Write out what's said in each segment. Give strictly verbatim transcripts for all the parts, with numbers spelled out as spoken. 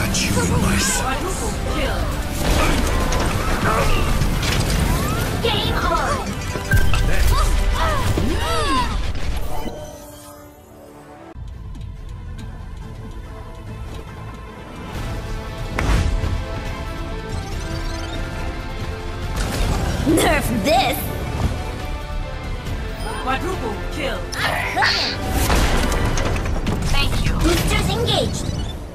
Watch your mercy. Game on! Nerf this! Quadruple kill. Thank you. Boosters engaged.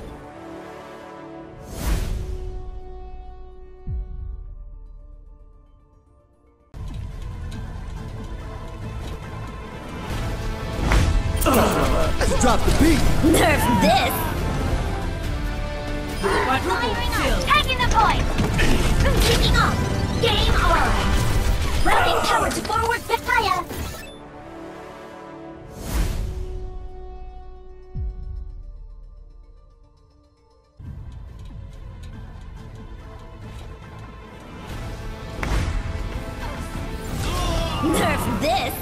Let's drop the beat. Nerf this! Quadruple kill. Taking the point! Kicking off! Game on! Routing power to forward fire! Nerf this!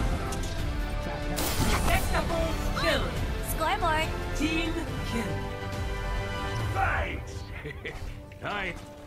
Sextuple kill. Scoreboard! Team kill. Fight! Night.